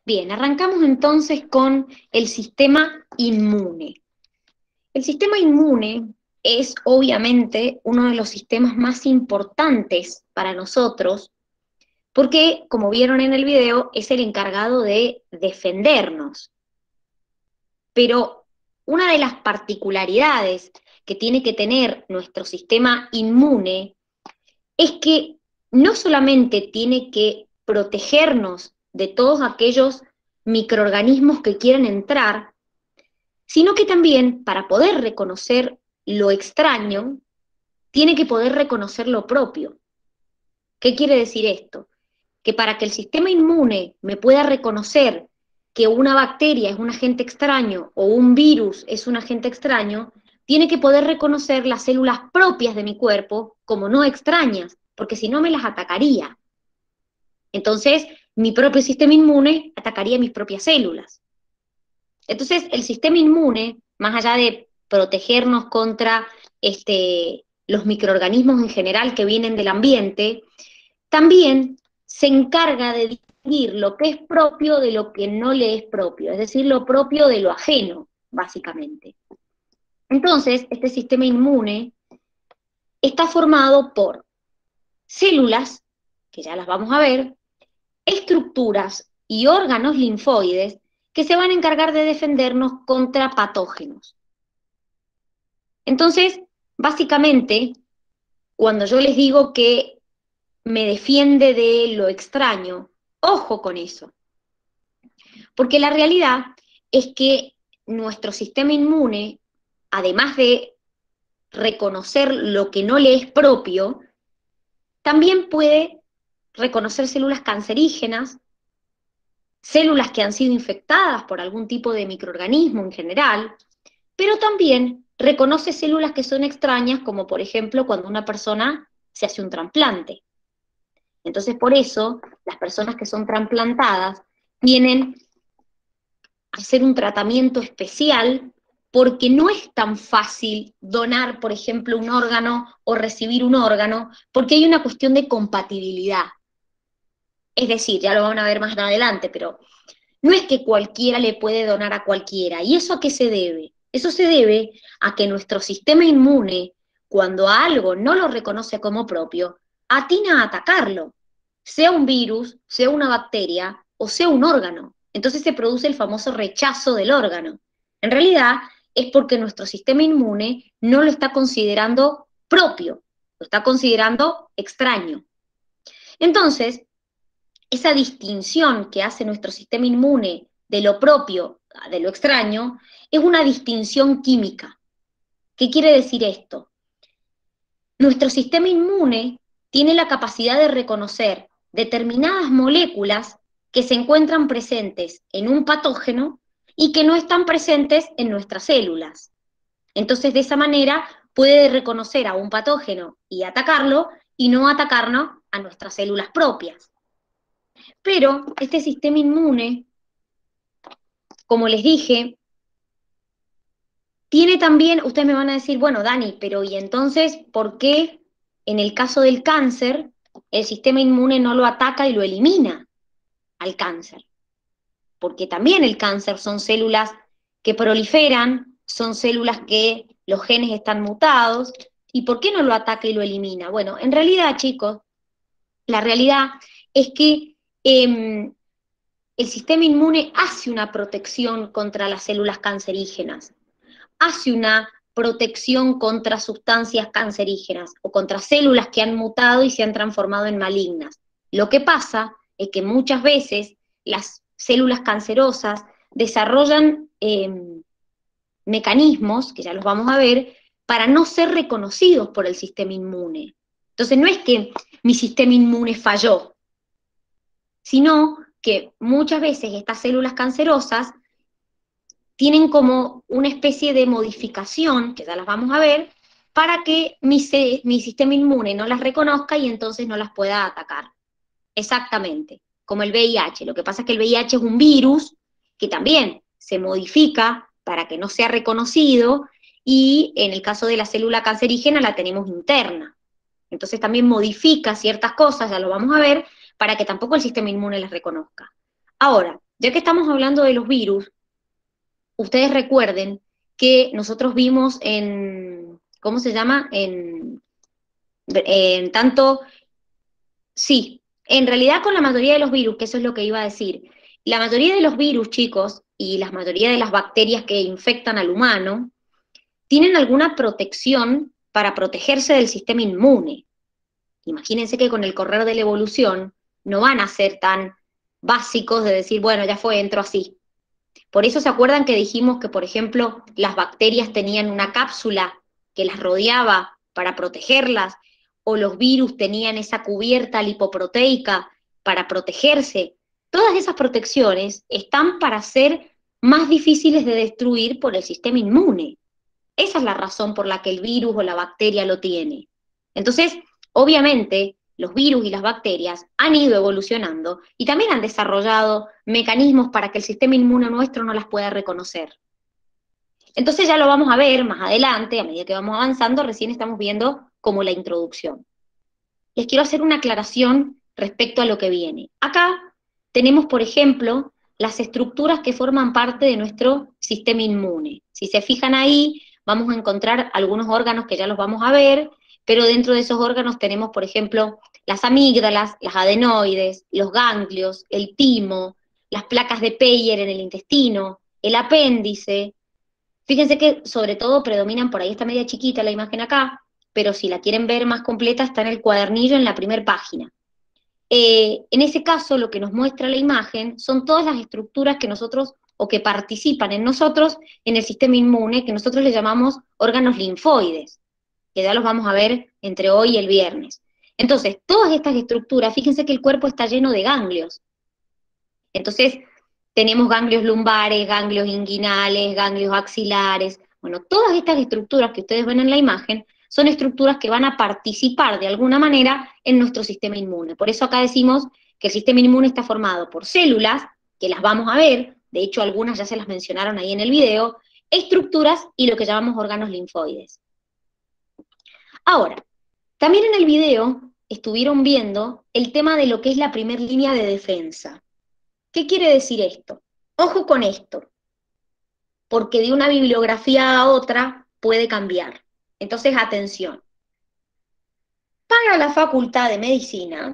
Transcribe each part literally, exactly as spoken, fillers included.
Bien, arrancamos entonces con el sistema inmune. El sistema inmune es obviamente uno de los sistemas más importantes para nosotros porque, como vieron en el video, es el encargado de defendernos. Pero una de las particularidades que tiene que tener nuestro sistema inmune es que no solamente tiene que protegernos de todos aquellos microorganismos que quieren entrar, sino que también para poder reconocer lo extraño, tiene que poder reconocer lo propio. ¿Qué quiere decir esto? Que para que el sistema inmune me pueda reconocer que una bacteria es un agente extraño o un virus es un agente extraño, tiene que poder reconocer las células propias de mi cuerpo como no extrañas, porque si no me las atacaría. Entonces, mi propio sistema inmune atacaría mis propias células. Entonces, el sistema inmune, más allá de protegernos contra este, los microorganismos en general que vienen del ambiente, también se encarga de distinguir lo que es propio de lo que no le es propio, es decir, lo propio de lo ajeno, básicamente. Entonces, este sistema inmune está formado por células, que ya las vamos a ver, estructuras y órganos linfoides que se van a encargar de defendernos contra patógenos. Entonces, básicamente, cuando yo les digo que me defiende de lo extraño, ojo con eso, porque la realidad es que nuestro sistema inmune, además de reconocer lo que no le es propio, también puede reconocer células cancerígenas, células que han sido infectadas por algún tipo de microorganismo en general, pero también reconoce células que son extrañas, como por ejemplo cuando una persona se hace un trasplante. Entonces, por eso, las personas que son trasplantadas tienen a hacer un tratamiento especial porque no es tan fácil donar, por ejemplo, un órgano o recibir un órgano, porque hay una cuestión de compatibilidad. Es decir, ya lo van a ver más adelante, pero no es que cualquiera le puede donar a cualquiera. ¿Y eso a qué se debe? Eso se debe a que nuestro sistema inmune, cuando a algo no lo reconoce como propio, atina a atacarlo, sea un virus, sea una bacteria o sea un órgano. Entonces se produce el famoso rechazo del órgano. En realidad es porque nuestro sistema inmune no lo está considerando propio, lo está considerando extraño. Entonces, esa distinción que hace nuestro sistema inmune de lo propio, de lo extraño, es una distinción química. ¿Qué quiere decir esto? Nuestro sistema inmune tiene la capacidad de reconocer determinadas moléculas que se encuentran presentes en un patógeno y que no están presentes en nuestras células. Entonces, de esa manera, puede reconocer a un patógeno y atacarlo y no atacarnos a nuestras células propias. Pero este sistema inmune, como les dije, tiene también, ustedes me van a decir, bueno, Dani, pero ¿y entonces por qué en el caso del cáncer el sistema inmune no lo ataca y lo elimina al cáncer? Porque también el cáncer son células que proliferan, son células que los genes están mutados, ¿y por qué no lo ataca y lo elimina? Bueno, en realidad, chicos, la realidad es que eh, el sistema inmune hace una protección contra las células cancerígenas, hace una protección contra sustancias cancerígenas o contra células que han mutado y se han transformado en malignas. Lo que pasa es que muchas veces las células cancerosas desarrollan eh, mecanismos, que ya los vamos a ver, para no ser reconocidos por el sistema inmune. Entonces no es que mi sistema inmune falló, sino que muchas veces estas células cancerosas tienen como una especie de modificación, que ya las vamos a ver, para que mi, mi sistema inmune no las reconozca y entonces no las pueda atacar. Exactamente, como el V I H. Lo que pasa es que el V I H es un virus que también se modifica para que no sea reconocido y en el caso de la célula cancerígena la tenemos interna. Entonces también modifica ciertas cosas, ya lo vamos a ver, para que tampoco el sistema inmune las reconozca. Ahora, Ya que estamos hablando de los virus, ustedes recuerden que nosotros vimos en, ¿cómo se llama? En, en tanto, sí, en realidad con la mayoría de los virus, que eso es lo que iba a decir, la mayoría de los virus, chicos, y la mayoría de las bacterias que infectan al humano, tienen alguna protección para protegerse del sistema inmune. Imagínense que con el correr de la evolución no van a ser tan básicos de decir, bueno, ya fue, entro así. Por eso se acuerdan que dijimos que, por ejemplo, las bacterias tenían una cápsula que las rodeaba para protegerlas, o los virus tenían esa cubierta lipoproteica para protegerse. Todas esas protecciones están para ser más difíciles de destruir por el sistema inmune. Esa es la razón por la que el virus o la bacteria lo tiene. Entonces, obviamente, los virus y las bacterias han ido evolucionando y también han desarrollado mecanismos para que el sistema inmune nuestro no las pueda reconocer. Entonces ya lo vamos a ver más adelante, a medida que vamos avanzando, recién estamos viendo como la introducción. Les quiero hacer una aclaración respecto a lo que viene. Acá tenemos, por ejemplo, las estructuras que forman parte de nuestro sistema inmune. Si se fijan ahí, vamos a encontrar algunos órganos que ya los vamos a ver, pero dentro de esos órganos tenemos, por ejemplo, las amígdalas, las adenoides, los ganglios, el timo, las placas de Peyer en el intestino, el apéndice. Fíjense que sobre todo predominan, por ahí está media chiquita la imagen acá, pero si la quieren ver más completa está en el cuadernillo en la primera página. Eh, en ese caso lo que nos muestra la imagen son todas las estructuras que nosotros, o que participan en nosotros, en el sistema inmune, que nosotros le llamamos órganos linfoides, que ya los vamos a ver entre hoy y el viernes. Entonces, todas estas estructuras, fíjense que el cuerpo está lleno de ganglios. Entonces, tenemos ganglios lumbares, ganglios inguinales, ganglios axilares. Bueno, todas estas estructuras que ustedes ven en la imagen son estructuras que van a participar de alguna manera en nuestro sistema inmune. Por eso acá decimos que el sistema inmune está formado por células, que las vamos a ver, de hecho algunas ya se las mencionaron ahí en el video, estructuras y lo que llamamos órganos linfoides. Ahora, también en el video estuvieron viendo el tema de lo que es la primera línea de defensa. ¿Qué quiere decir esto? Ojo con esto, porque de una bibliografía a otra puede cambiar. Entonces, atención. Para la Facultad de Medicina,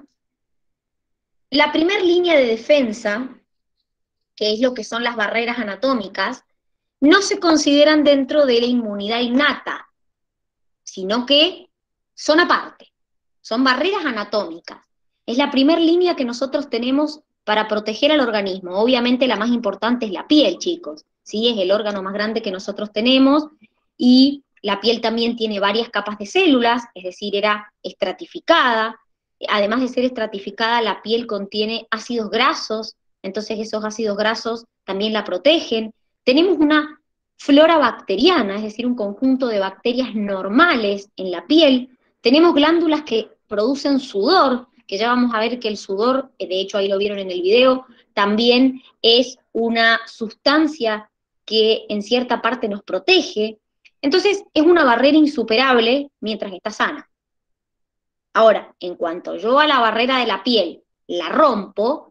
la primera línea de defensa, que es lo que son las barreras anatómicas, no se consideran dentro de la inmunidad innata, sino que son aparte, son barreras anatómicas. Es la primera línea que nosotros tenemos para proteger al organismo. Obviamente la más importante es la piel, chicos, ¿sí? Es el órgano más grande que nosotros tenemos, y la piel también tiene varias capas de células, es decir, era estratificada. Además de ser estratificada, la piel contiene ácidos grasos, entonces esos ácidos grasos también la protegen. Tenemos una flora bacteriana, es decir, un conjunto de bacterias normales en la piel. Tenemos glándulas que producen sudor, que ya vamos a ver que el sudor, de hecho ahí lo vieron en el video, también es una sustancia que en cierta parte nos protege. Entonces es una barrera insuperable mientras está sana. Ahora, en cuanto yo a la barrera de la piel la rompo,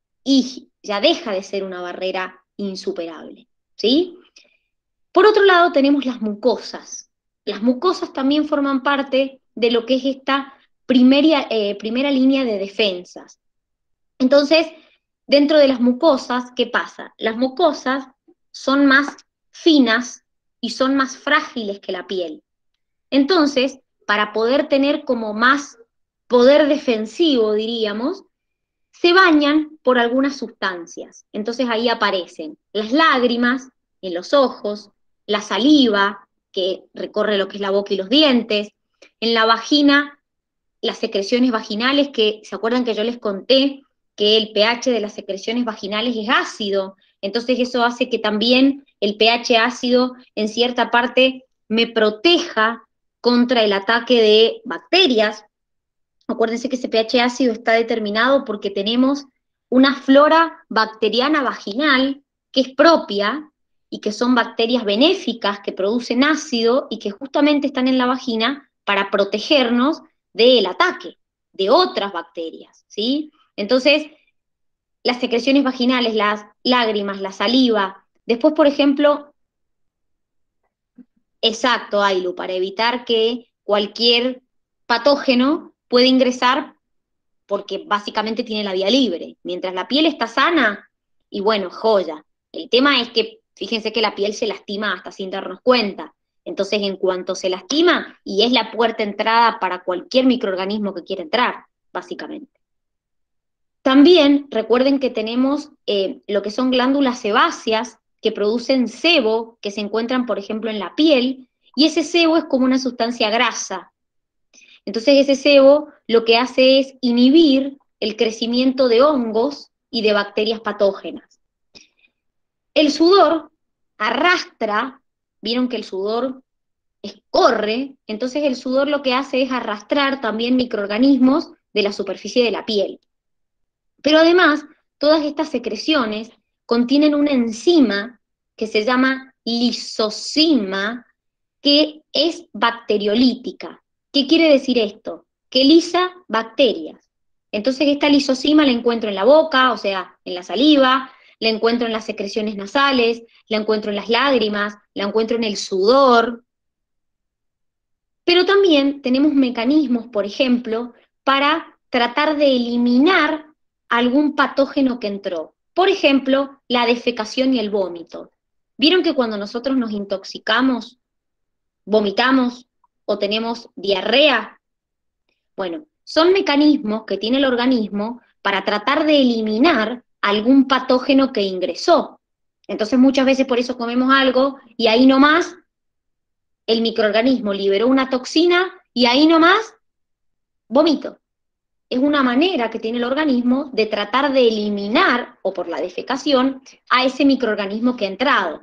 y ya deja de ser una barrera insuperable, ¿sí? Por otro lado tenemos las mucosas. Las mucosas también forman parte de lo que es esta primera, eh, primera línea de defensas. Entonces, dentro de las mucosas, ¿qué pasa? Las mucosas son más finas y son más frágiles que la piel. Entonces, para poder tener como más poder defensivo, diríamos, se bañan por algunas sustancias. Entonces ahí aparecen las lágrimas en los ojos, la saliva, que recorre lo que es la boca y los dientes, en la vagina, las secreciones vaginales, que se acuerdan que yo les conté que el pH de las secreciones vaginales es ácido, entonces eso hace que también el pH ácido en cierta parte me proteja contra el ataque de bacterias. Acuérdense que ese pH ácido está determinado porque tenemos una flora bacteriana vaginal que es propia y que son bacterias benéficas que producen ácido y que justamente están en la vagina para protegernos del ataque de otras bacterias, ¿sí? Entonces, las secreciones vaginales, las lágrimas, la saliva. Después, por ejemplo, exacto, Ailu, para evitar que cualquier patógeno pueda ingresar porque básicamente tiene la vía libre. Mientras la piel está sana, y bueno, joya. El tema es que, fíjense que la piel se lastima hasta sin darnos cuenta. Entonces, en cuanto se lastima, y es la puerta de entrada para cualquier microorganismo que quiera entrar, básicamente. También recuerden que tenemos eh, lo que son glándulas sebáceas que producen sebo, que se encuentran, por ejemplo, en la piel, y ese sebo es como una sustancia grasa. Entonces ese sebo lo que hace es inhibir el crecimiento de hongos y de bacterias patógenas. El sudor arrastra, vieron que el sudor escorre, entonces el sudor lo que hace es arrastrar también microorganismos de la superficie de la piel. Pero además, todas estas secreciones contienen una enzima que se llama lisozima, que es bacteriolítica. ¿Qué quiere decir esto? Que lisa bacterias. Entonces esta lisozima la encuentro en la boca, o sea, en la saliva, la encuentro en las secreciones nasales, la encuentro en las lágrimas, la encuentro en el sudor. Pero también tenemos mecanismos, por ejemplo, para tratar de eliminar algún patógeno que entró. Por ejemplo, la defecación y el vómito. ¿Vieron que cuando nosotros nos intoxicamos, vomitamos o tenemos diarrea? Bueno, son mecanismos que tiene el organismo para tratar de eliminar algún patógeno que ingresó. Entonces muchas veces por eso comemos algo y ahí nomás el microorganismo liberó una toxina y ahí nomás vomito. Es una manera que tiene el organismo de tratar de eliminar, o por la defecación, a ese microorganismo que ha entrado.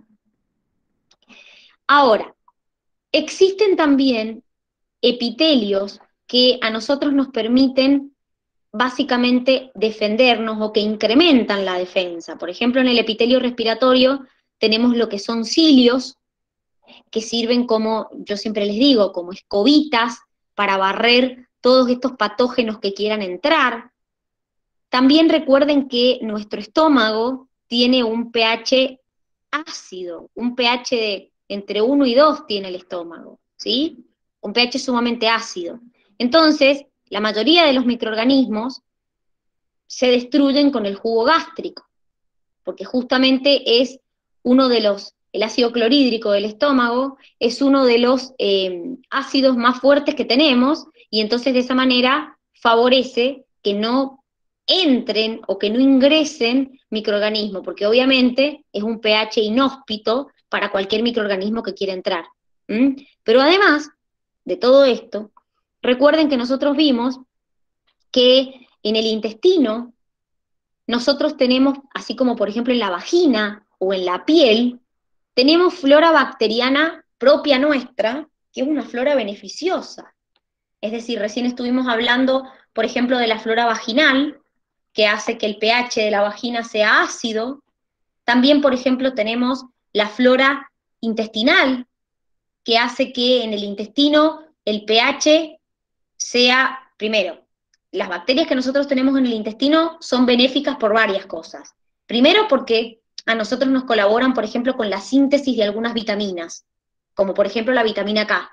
Ahora, existen también epitelios que a nosotros nos permiten básicamente defendernos o que incrementan la defensa. Por ejemplo, en el epitelio respiratorio tenemos lo que son cilios, que sirven como, yo siempre les digo, como escobitas para barrer todos estos patógenos que quieran entrar. También recuerden que nuestro estómago tiene un pH ácido, un pH de entre uno y dos tiene el estómago, ¿sí? Un pH sumamente ácido. Entonces, la mayoría de los microorganismos se destruyen con el jugo gástrico, porque justamente es uno de los, el ácido clorhídrico del estómago es uno de los eh, ácidos más fuertes que tenemos, y entonces de esa manera favorece que no entren o que no ingresen microorganismos, porque obviamente es un pH inhóspito para cualquier microorganismo que quiera entrar. ¿Mm? Pero además de todo esto, recuerden que nosotros vimos que en el intestino nosotros tenemos, así como por ejemplo en la vagina o en la piel, tenemos flora bacteriana propia nuestra, que es una flora beneficiosa. Es decir, recién estuvimos hablando, por ejemplo, de la flora vaginal, que hace que el pH de la vagina sea ácido. También, por ejemplo, tenemos la flora intestinal, que hace que en el intestino el pH sea, primero, las bacterias que nosotros tenemos en el intestino son benéficas por varias cosas. Primero porque a nosotros nos colaboran, por ejemplo, con la síntesis de algunas vitaminas, como por ejemplo la vitamina K.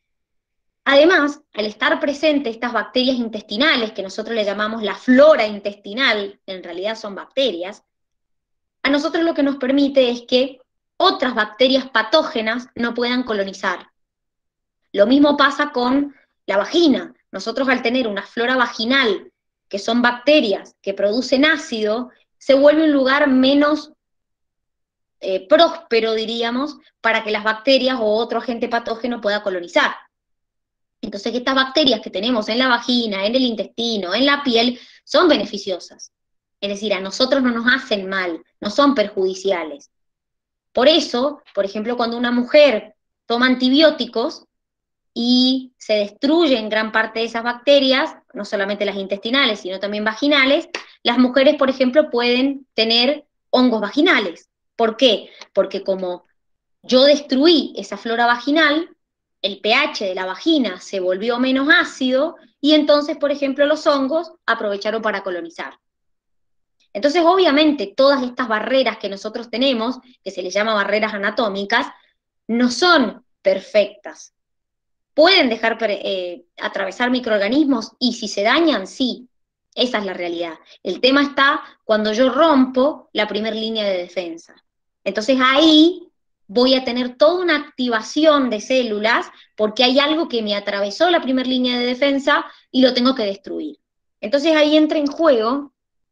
Además, al estar presentes estas bacterias intestinales, que nosotros le llamamos la flora intestinal, en realidad son bacterias, a nosotros lo que nos permite es que otras bacterias patógenas no puedan colonizar. Lo mismo pasa con la vagina. Nosotros al tener una flora vaginal, que son bacterias que producen ácido, se vuelve un lugar menos eh, próspero, diríamos, para que las bacterias o otro agente patógeno pueda colonizar. Entonces estas bacterias que tenemos en la vagina, en el intestino, en la piel, son beneficiosas. Es decir, a nosotros no nos hacen mal, no son perjudiciales. Por eso, por ejemplo, cuando una mujer toma antibióticos y se destruyen gran parte de esas bacterias, no solamente las intestinales, sino también vaginales, las mujeres, por ejemplo, pueden tener hongos vaginales. ¿Por qué? Porque como yo destruí esa flora vaginal, el pH de la vagina se volvió menos ácido y entonces, por ejemplo, los hongos aprovecharon para colonizar. Entonces, obviamente, todas estas barreras que nosotros tenemos, que se les llama barreras anatómicas, no son perfectas. Pueden dejar eh, atravesar microorganismos y si se dañan, sí. Esa es la realidad. El tema está cuando yo rompo la primera línea de defensa. Entonces ahí voy a tener toda una activación de células porque hay algo que me atravesó la primera línea de defensa y lo tengo que destruir. Entonces ahí entra en juego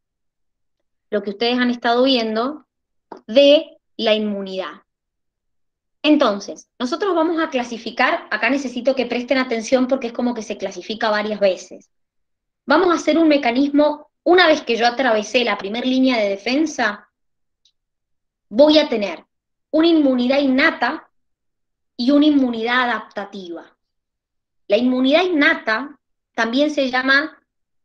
lo que ustedes han estado viendo de la inmunidad. Entonces, nosotros vamos a clasificar, acá necesito que presten atención porque es como que se clasifica varias veces. Vamos a hacer un mecanismo, una vez que yo atravesé la primera línea de defensa, voy a tener una inmunidad innata y una inmunidad adaptativa. La inmunidad innata también se llama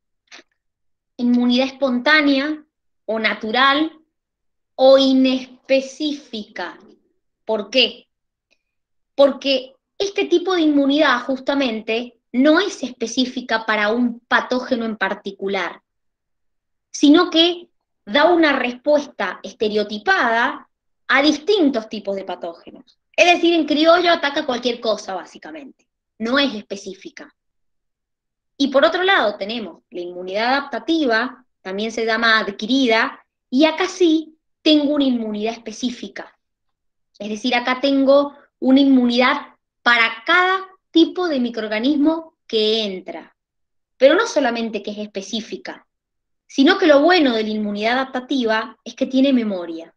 inmunidad espontánea o natural o inespecífica. ¿Por qué? Porque este tipo de inmunidad justamente no es específica para un patógeno en particular, sino que da una respuesta estereotipada a distintos tipos de patógenos. Es decir, en criollo ataca cualquier cosa, básicamente. No es específica. Y por otro lado tenemos la inmunidad adaptativa, también se llama adquirida, y acá sí tengo una inmunidad específica. Es decir, acá tengo una inmunidad para cada tipo de microorganismo que entra. Pero no solamente que es específica, sino que lo bueno de la inmunidad adaptativa es que tiene memoria.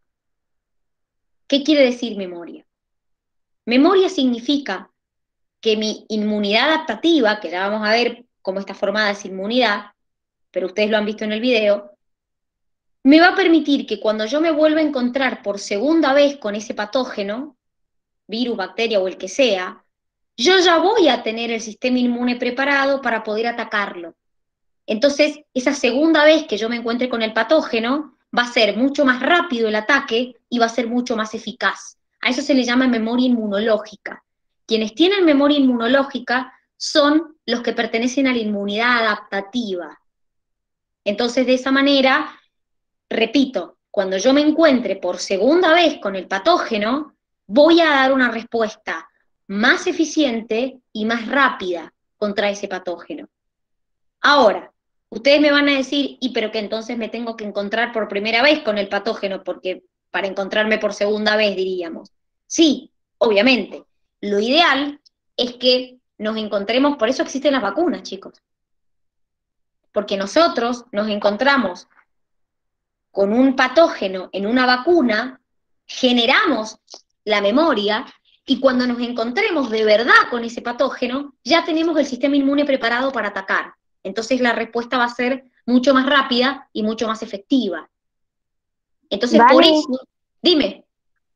¿Qué quiere decir memoria? Memoria significa que mi inmunidad adaptativa, que ya vamos a ver cómo está formada esa inmunidad, pero ustedes lo han visto en el video, me va a permitir que cuando yo me vuelva a encontrar por segunda vez con ese patógeno, virus, bacteria o el que sea, yo ya voy a tener el sistema inmune preparado para poder atacarlo. Entonces, esa segunda vez que yo me encuentre con el patógeno, va a ser mucho más rápido el ataque y va a ser mucho más eficaz. A eso se le llama memoria inmunológica. Quienes tienen memoria inmunológica son los que pertenecen a la inmunidad adaptativa. Entonces, de esa manera, repito, cuando yo me encuentre por segunda vez con el patógeno, voy a dar una respuesta más eficiente y más rápida contra ese patógeno. Ahora, ustedes me van a decir, y pero que entonces me tengo que encontrar por primera vez con el patógeno, porque para encontrarme por segunda vez, diríamos. Sí, obviamente. Lo ideal es que nos encontremos, por eso existen las vacunas, chicos. Porque nosotros nos encontramos con un patógeno en una vacuna, generamos la memoria, y cuando nos encontremos de verdad con ese patógeno, ya tenemos el sistema inmune preparado para atacar. Entonces la respuesta va a ser mucho más rápida y mucho más efectiva. Entonces, Vale. por eso, dime.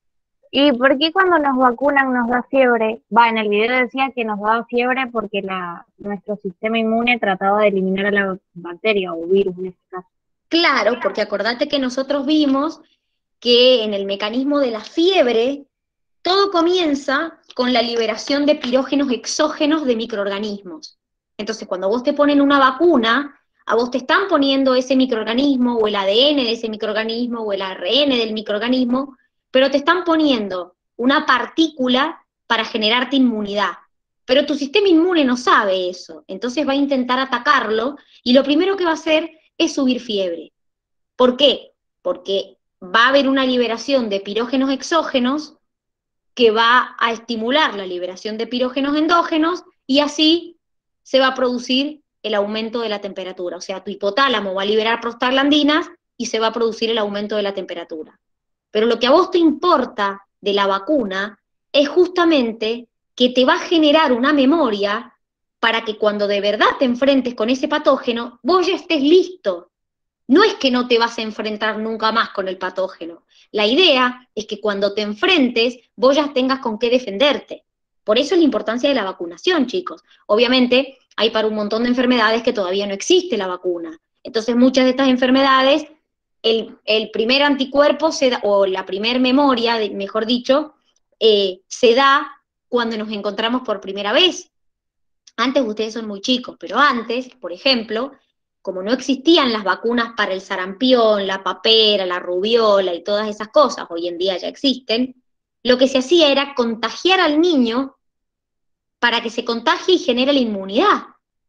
¿Y por qué cuando nos vacunan nos da fiebre? Va, en el video decía que nos daba fiebre porque la, nuestro sistema inmune trataba de eliminar a la bacteria o virus en este caso. Claro, porque acordate que nosotros vimos que en el mecanismo de la fiebre, todo comienza con la liberación de pirógenos exógenos de microorganismos. Entonces, cuando vos te ponen una vacuna, a vos te están poniendo ese microorganismo, o el A D N de ese microorganismo, o el A R N del microorganismo, pero te están poniendo una partícula para generarte inmunidad. Pero tu sistema inmune no sabe eso, entonces va a intentar atacarlo, y lo primero que va a hacer es subir fiebre. ¿Por qué? Porque va a haber una liberación de pirógenos exógenos que va a estimular la liberación de pirógenos endógenos y así se va a producir el aumento de la temperatura. O sea, tu hipotálamo va a liberar prostaglandinas y se va a producir el aumento de la temperatura. Pero lo que a vos te importa de la vacuna es justamente que te va a generar una memoria para que cuando de verdad te enfrentes con ese patógeno, vos ya estés listo. No es que no te vas a enfrentar nunca más con el patógeno. La idea es que cuando te enfrentes, vos ya tengas con qué defenderte. Por eso es la importancia de la vacunación, chicos. Obviamente, hay para un montón de enfermedades que todavía no existe la vacuna. Entonces, muchas de estas enfermedades, el, el primer anticuerpo, se da, o la primer memoria, mejor dicho, eh, se da cuando nos encontramos por primera vez. Antes ustedes son muy chicos, pero antes, por ejemplo, como no existían las vacunas para el sarampión, la papera, la rubiola y todas esas cosas, hoy en día ya existen, lo que se hacía era contagiar al niño para que se contagie y genere la inmunidad.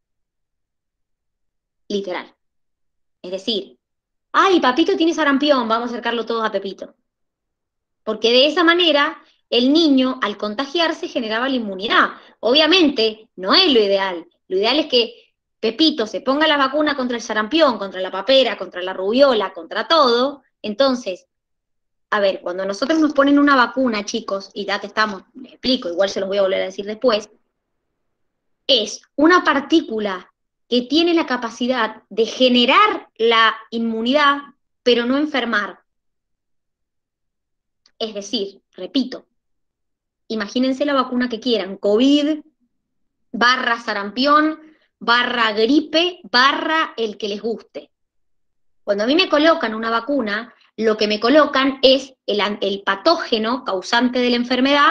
Literal. Es decir, ay, Papito tiene sarampión, vamos a acercarlo todos a Pepito. Porque de esa manera el niño, al contagiarse, generaba la inmunidad. Obviamente, no es lo ideal. Lo ideal es que Pepito se ponga la vacuna contra el sarampión, contra la papera, contra la rubiola, contra todo. Entonces, a ver, cuando nosotros nos ponen una vacuna, chicos, y ya que estamos, les explico, igual se los voy a volver a decir después, es una partícula que tiene la capacidad de generar la inmunidad, pero no enfermar. Es decir, repito, imagínense la vacuna que quieran, COVID, barra sarampión, barra gripe, barra el que les guste. Cuando a mí me colocan una vacuna, lo que me colocan es el, el patógeno causante de la enfermedad,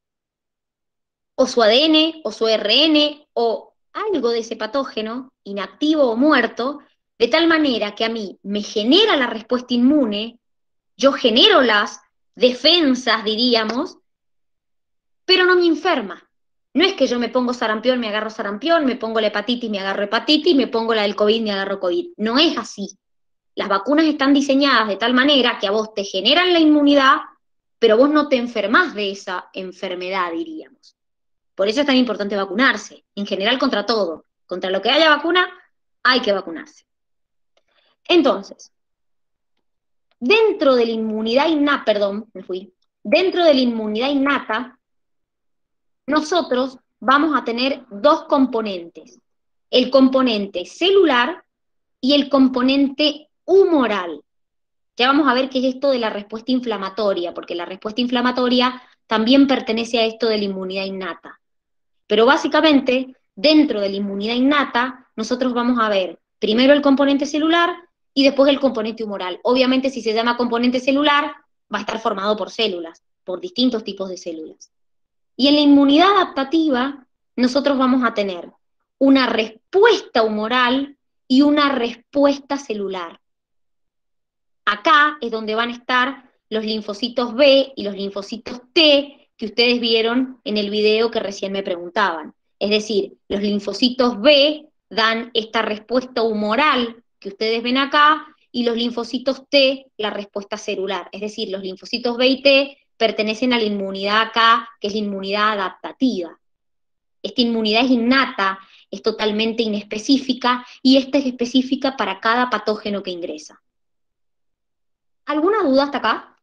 o su A D N, o su R N, o algo de ese patógeno, inactivo o muerto, de tal manera que a mí me genera la respuesta inmune, yo genero las defensas, diríamos, pero no me enferma. No es que yo me pongo sarampión, me agarro sarampión, me pongo la hepatitis, me agarro hepatitis, me pongo la del COVID, me agarro COVID. No es así. Las vacunas están diseñadas de tal manera que a vos te generan la inmunidad, pero vos no te enfermás de esa enfermedad, diríamos. Por eso es tan importante vacunarse, en general contra todo. Contra lo que haya vacuna, hay que vacunarse. Entonces, dentro de la inmunidad innata, perdón, me fui, dentro de la inmunidad innata, nosotros vamos a tener dos componentes, el componente celular y el componente humoral. Ya vamos a ver qué es esto de la respuesta inflamatoria, porque la respuesta inflamatoria también pertenece a esto de la inmunidad innata. Pero básicamente, dentro de la inmunidad innata, nosotros vamos a ver primero el componente celular y después el componente humoral. Obviamente, si se llama componente celular, va a estar formado por células, por distintos tipos de células. Y en la inmunidad adaptativa, nosotros vamos a tener una respuesta humoral y una respuesta celular. Acá es donde van a estar los linfocitos B y los linfocitos T que ustedes vieron en el video que recién me preguntaban. Es decir, los linfocitos B dan esta respuesta humoral que ustedes ven acá, y los linfocitos T la respuesta celular. Es decir, los linfocitos B y T pertenecen a la inmunidad acá, que es la inmunidad adaptativa. Esta inmunidad es innata, es totalmente inespecífica, y esta es específica para cada patógeno que ingresa. ¿Alguna duda hasta acá?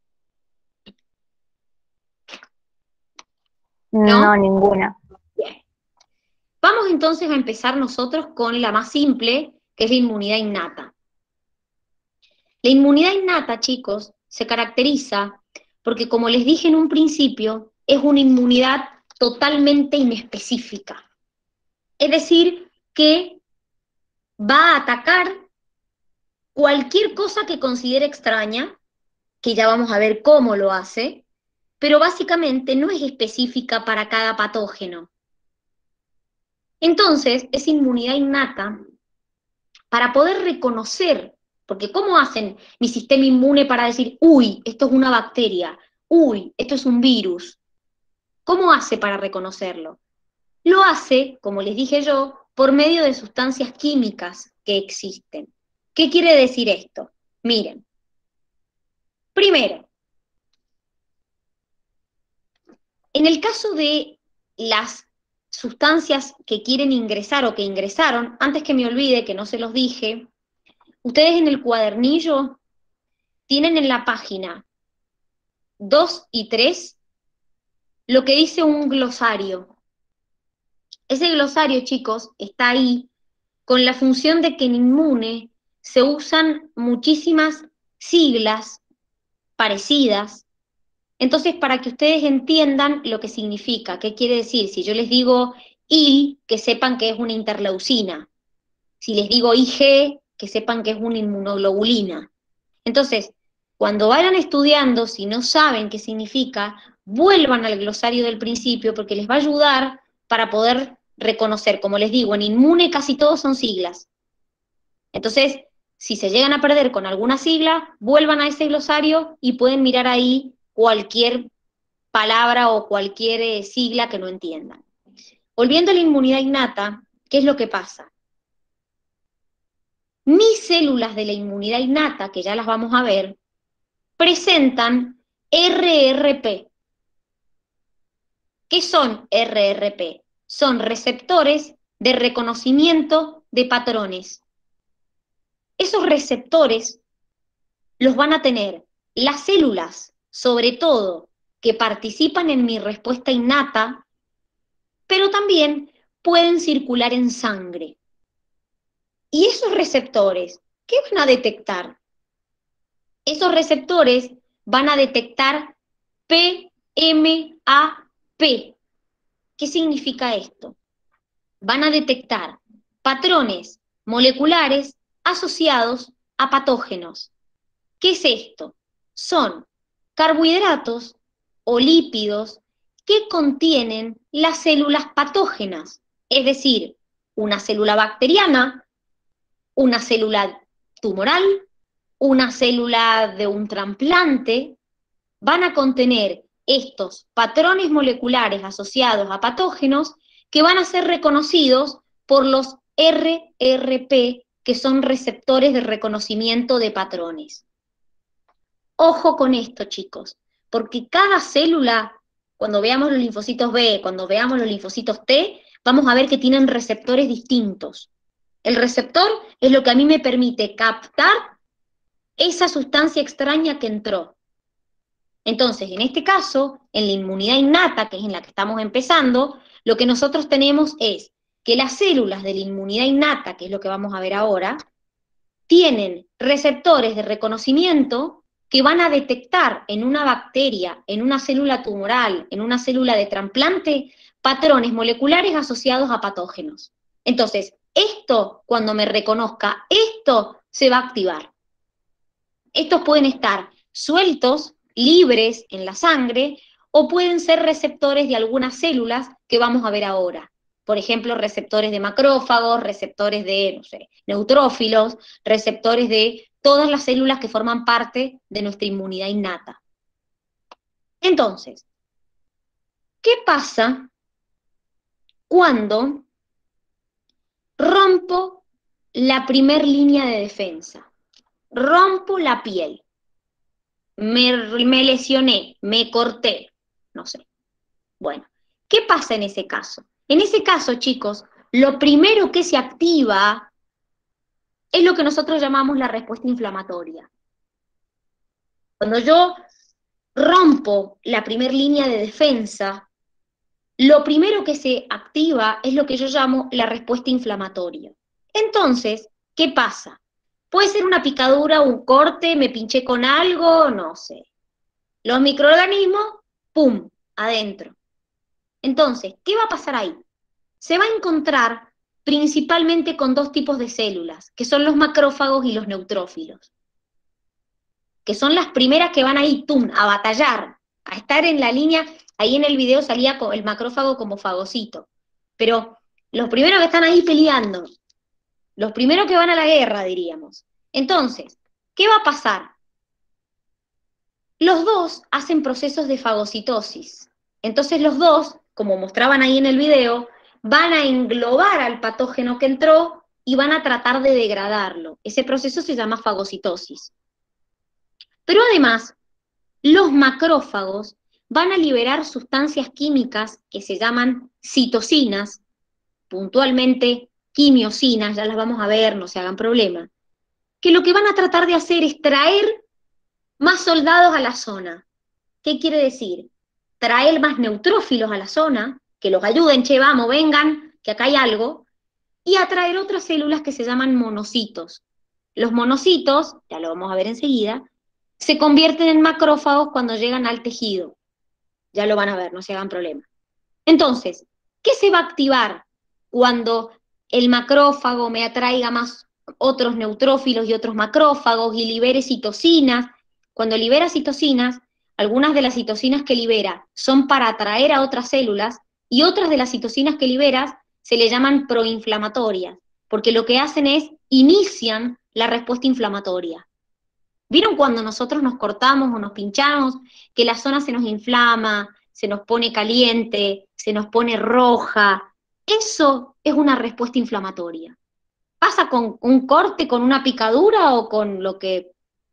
No, no ninguna. Bien. Vamos entonces a empezar nosotros con la más simple, que es la inmunidad innata. La inmunidad innata, chicos, se caracteriza porque, como les dije en un principio, es una inmunidad totalmente inespecífica. Es decir, que va a atacar cualquier cosa que considere extraña, que ya vamos a ver cómo lo hace, pero básicamente no es específica para cada patógeno. Entonces, esa inmunidad innata, para poder reconocer, porque ¿cómo hacen mi sistema inmune para decir, uy, esto es una bacteria, uy, esto es un virus? ¿Cómo hace para reconocerlo? Lo hace, como les dije yo, por medio de sustancias químicas que existen. ¿Qué quiere decir esto? Miren, primero, en el caso de las sustancias que quieren ingresar o que ingresaron, antes que me olvide, que no se los dije, ustedes en el cuadernillo tienen en la página dos y tres lo que dice un glosario. Ese glosario, chicos, está ahí con la función de que en inmune se usan muchísimas siglas parecidas. Entonces, para que ustedes entiendan lo que significa, qué quiere decir, si yo les digo I, que sepan que es una interleucina. Si les digo I G, que sepan que es una inmunoglobulina. Entonces, cuando vayan estudiando, si no saben qué significa, vuelvan al glosario del principio, porque les va a ayudar para poder reconocer. Como les digo, en inmune casi todos son siglas. Entonces, si se llegan a perder con alguna sigla, vuelvan a ese glosario y pueden mirar ahí cualquier palabra o cualquier eh, sigla que no entiendan. Volviendo a la inmunidad innata, ¿qué es lo que pasa? Mis células de la inmunidad innata, que ya las vamos a ver, presentan R R P. ¿Qué son R R P? Son receptores de reconocimiento de patrones. Esos receptores los van a tener las células, sobre todo, que participan en mi respuesta innata, pero también pueden circular en sangre. Y esos receptores, ¿qué van a detectar? Esos receptores van a detectar P M A P. ¿Qué significa esto? Van a detectar patrones moleculares asociados a patógenos. ¿Qué es esto? Son carbohidratos o lípidos que contienen las células patógenas, es decir, una célula bacteriana, una célula tumoral, una célula de un trasplante, van a contener estos patrones moleculares asociados a patógenos que van a ser reconocidos por los R R P, que son receptores de reconocimiento de patrones. Ojo con esto, chicos, porque cada célula, cuando veamos los linfocitos B, cuando veamos los linfocitos T, vamos a ver que tienen receptores distintos. El receptor es lo que a mí me permite captar esa sustancia extraña que entró. Entonces, en este caso, en la inmunidad innata, que es en la que estamos empezando, lo que nosotros tenemos es que las células de la inmunidad innata, que es lo que vamos a ver ahora, tienen receptores de reconocimiento que van a detectar en una bacteria, en una célula tumoral, en una célula de trasplante, patrones moleculares asociados a patógenos. Entonces, esto, cuando me reconozca, esto se va a activar. Estos pueden estar sueltos, libres en la sangre, o pueden ser receptores de algunas células que vamos a ver ahora. Por ejemplo, receptores de macrófagos, receptores de, no sé, neutrófilos, receptores de todas las células que forman parte de nuestra inmunidad innata. Entonces, ¿qué pasa cuando rompo la primer línea de defensa? Rompo la piel. Me, me lesioné, me corté, no sé. Bueno, ¿qué pasa en ese caso? En ese caso, chicos, lo primero que se activa es lo que nosotros llamamos la respuesta inflamatoria. Cuando yo rompo la primera línea de defensa, lo primero que se activa es lo que yo llamo la respuesta inflamatoria. Entonces, ¿qué pasa? Puede ser una picadura, un corte, me pinché con algo, no sé. Los microorganismos, ¡pum!, adentro. Entonces, ¿qué va a pasar ahí? Se va a encontrar principalmente con dos tipos de células, que son los macrófagos y los neutrófilos, que son las primeras que van ahí, ¡tum!, a batallar, a estar en la línea. Ahí en el video salía el macrófago como fagocito, pero los primeros que están ahí peleando, los primeros que van a la guerra, diríamos. Entonces, ¿qué va a pasar? Los dos hacen procesos de fagocitosis. Entonces los dos, como mostraban ahí en el video, van a englobar al patógeno que entró y van a tratar de degradarlo. Ese proceso se llama fagocitosis. Pero además, los macrófagos van a liberar sustancias químicas que se llaman citocinas, puntualmente quimiosinas, ya las vamos a ver, no se hagan problema, que lo que van a tratar de hacer es traer más soldados a la zona. ¿Qué quiere decir? Traer más neutrófilos a la zona, que los ayuden, che, vamos, vengan, que acá hay algo, y atraer otras células que se llaman monocitos. Los monocitos, ya lo vamos a ver enseguida, se convierten en macrófagos cuando llegan al tejido. Ya lo van a ver, no se hagan problema. Entonces, ¿qué se va a activar cuando el macrófago me atraiga más otros neutrófilos y otros macrófagos y libere citocinas? Cuando libera citocinas, algunas de las citocinas que libera son para atraer a otras células y otras de las citocinas que liberas se le llaman proinflamatorias. porque lo que hacen es inician la respuesta inflamatoria. ¿Vieron cuando nosotros nos cortamos o nos pinchamos, que la zona se nos inflama, se nos pone caliente, se nos pone roja? Eso es una respuesta inflamatoria. ¿Pasa con un corte, con una picadura o con lo que...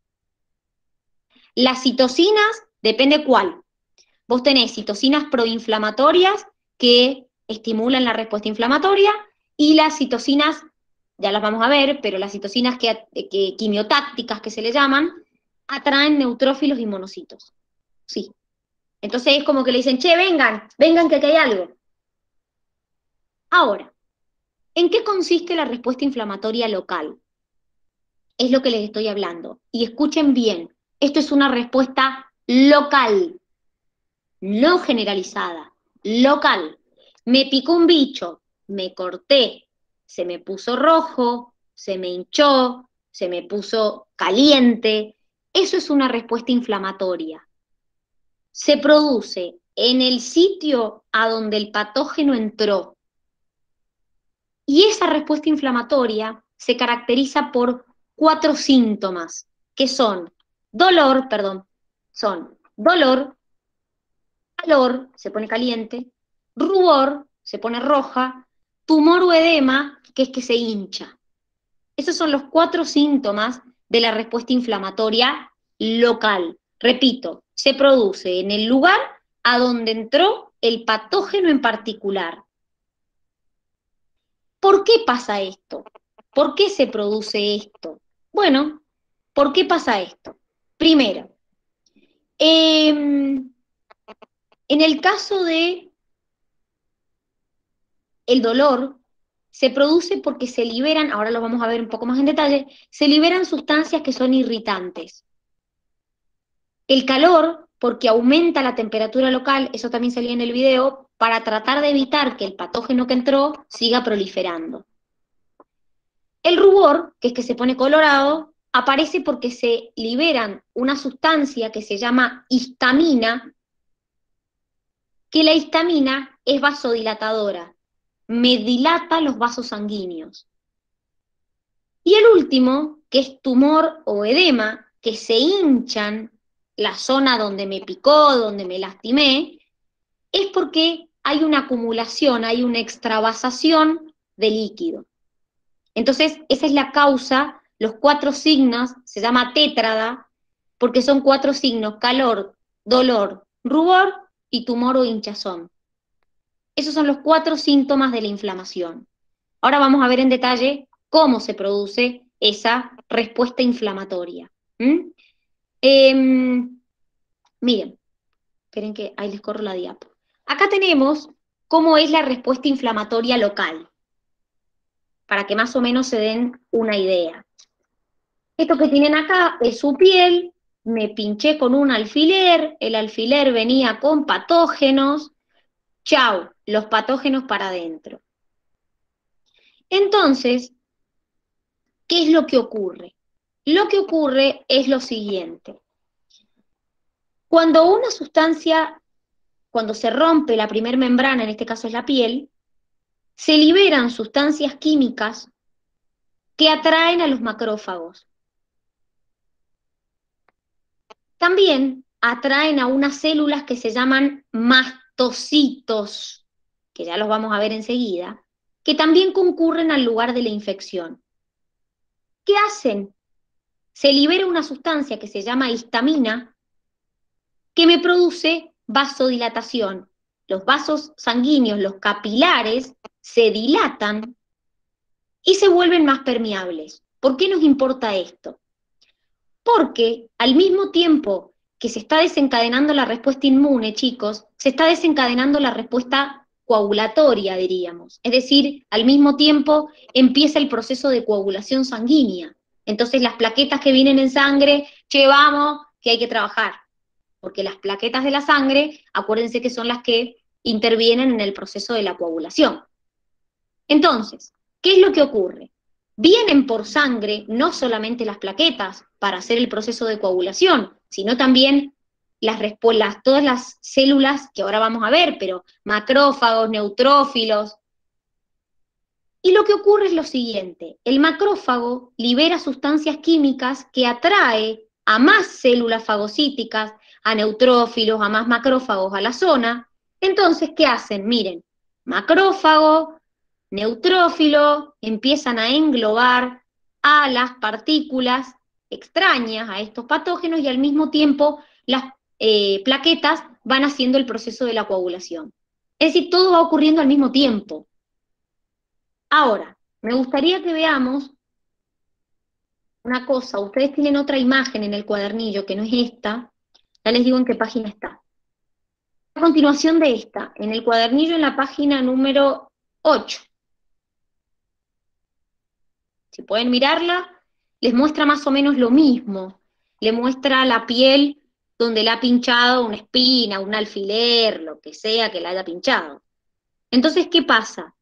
Las citocinas, depende cuál. Vos tenés citocinas proinflamatorias que estimulan la respuesta inflamatoria y las citocinas, ya las vamos a ver, pero las citocinas que, que, quimiotácticas que se le llaman, atraen neutrófilos y monocitos. Sí. Entonces es como que le dicen, che, vengan, vengan que aquí hay algo. Ahora, ¿en qué consiste la respuesta inflamatoria local? Es lo que les estoy hablando. Y escuchen bien, esto es una respuesta local, no generalizada, local. Me picó un bicho, me corté, se me puso rojo, se me hinchó, se me puso caliente. Eso es una respuesta inflamatoria. Se produce en el sitio a donde el patógeno entró. Y esa respuesta inflamatoria se caracteriza por cuatro síntomas, que son dolor, perdón, son dolor, calor, se pone caliente, rubor, se pone roja, tumor o edema, que es que se hincha. Esos son los cuatro síntomas de la respuesta inflamatoria local. Repito, se produce en el lugar a donde entró el patógeno en particular. ¿Por qué pasa esto? ¿Por qué se produce esto? Bueno, ¿por qué pasa esto? Primero, eh, en el caso de el dolor, se produce porque se liberan, ahora lo vamos a ver un poco más en detalle, se liberan sustancias que son irritantes. El calor, porque aumenta la temperatura local, eso también salía en el video, para tratar de evitar que el patógeno que entró siga proliferando. El rubor, que es que se pone colorado, aparece porque se liberan una sustancia que se llama histamina, que la histamina es vasodilatadora, me dilata los vasos sanguíneos. Y el último, que es tumor o edema, que se hinchan la zona donde me picó, donde me lastimé, es porque hay una acumulación, hay una extravasación de líquido. Entonces, esa es la causa, los cuatro signos, se llama tétrada, porque son cuatro signos, calor, dolor, rubor y tumor o hinchazón. Esos son los cuatro síntomas de la inflamación. Ahora vamos a ver en detalle cómo se produce esa respuesta inflamatoria. ¿Mm? Eh, miren, esperen que ahí les corro la diapo. Acá tenemos cómo es la respuesta inflamatoria local, para que más o menos se den una idea. Esto que tienen acá es su piel, me pinché con un alfiler, el alfiler venía con patógenos, chau, los patógenos para adentro. Entonces, ¿qué es lo que ocurre? Lo que ocurre es lo siguiente. Cuando una sustancia, cuando se rompe la primer membrana, en este caso es la piel, se liberan sustancias químicas que atraen a los macrófagos. También atraen a unas células que se llaman mastocitos, que ya los vamos a ver enseguida, que también concurren al lugar de la infección. ¿Qué hacen? Se libera una sustancia que se llama histamina, que me produce vasodilatación. Los vasos sanguíneos, los capilares, se dilatan y se vuelven más permeables. ¿Por qué nos importa esto? Porque al mismo tiempo que se está desencadenando la respuesta inmune, chicos, se está desencadenando la respuesta coagulatoria, diríamos. Es decir, al mismo tiempo empieza el proceso de coagulación sanguínea. Entonces las plaquetas que vienen en sangre, che, vamos, que hay que trabajar. Porque las plaquetas de la sangre, acuérdense que son las que intervienen en el proceso de la coagulación. Entonces, ¿qué es lo que ocurre? Vienen por sangre no solamente las plaquetas para hacer el proceso de coagulación, sino también las, las, todas las células que ahora vamos a ver, pero macrófagos, neutrófilos. Y lo que ocurre es lo siguiente, el macrófago libera sustancias químicas que atrae a más células fagocíticas, a neutrófilos, a más macrófagos a la zona. Entonces, ¿qué hacen? Miren, macrófago, neutrófilo, empiezan a englobar a las partículas extrañas, a estos patógenos, y al mismo tiempo las eh, plaquetas van haciendo el proceso de la coagulación. Es decir, todo va ocurriendo al mismo tiempo. Ahora, me gustaría que veamos una cosa. Ustedes tienen otra imagen en el cuadernillo que no es esta. Ya les digo en qué página está. A continuación de esta, en el cuadernillo en la página número ocho. Si pueden mirarla, les muestra más o menos lo mismo. Le muestra la piel donde le ha pinchado una espina, un alfiler, lo que sea que la haya pinchado. Entonces, ¿qué pasa?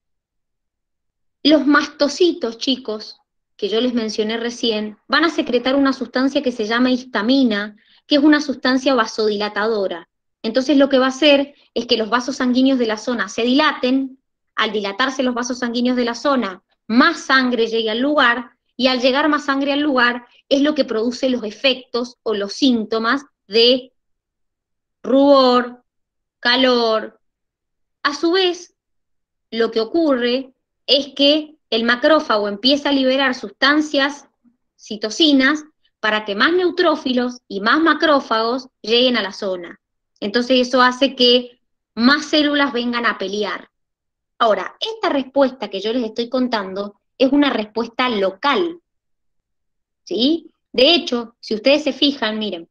Los mastocitos, chicos, que yo les mencioné recién, van a secretar una sustancia que se llama histamina, que es una sustancia vasodilatadora. Entonces lo que va a hacer es que los vasos sanguíneos de la zona se dilaten. Al dilatarse los vasos sanguíneos de la zona, más sangre llegue al lugar, y al llegar más sangre al lugar es lo que produce los efectos o los síntomas de rubor, calor. A su vez, lo que ocurre es que el macrófago empieza a liberar sustancias citocinas para que más neutrófilos y más macrófagos lleguen a la zona. Entonces eso hace que más células vengan a pelear. Ahora, esta respuesta que yo les estoy contando es una respuesta local, ¿sí? De hecho, si ustedes se fijan, miren,